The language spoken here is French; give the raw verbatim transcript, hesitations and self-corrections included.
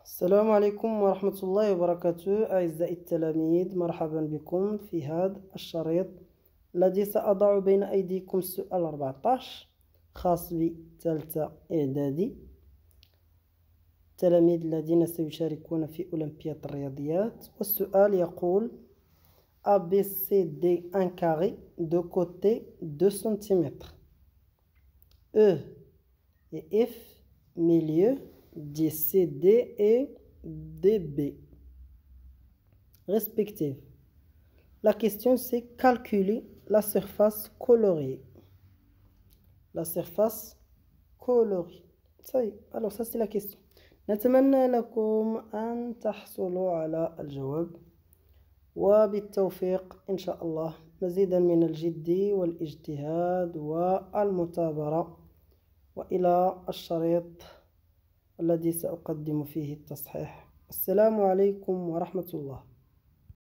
السلام عليكم ورحمة الله وبركاته أعزائي التلاميذ، مرحبا بكم في هذا الشريط الذي سأضع بين أيديكم السؤال أربعة عشر خاص بثالثة إعدادي، التلاميذ الذين سيشاركون في أولمبياد الرياضيات. والسؤال يقول A B C D un carré de côté deux centimètres, E et F milieu, D C D et D B respectives. La question c'est calculer la surface coloriée. La surface coloriée. Ça y est, alors ça c'est la question. نتمنى لكم أن تحصلوا على الجواب وبالتوفيق إن شاء الله. مزيدا من الجد والاجتهاد والمثابرة، وإلى الشريط الذي سأقدم فيه التصحيح. السلام عليكم ورحمة الله.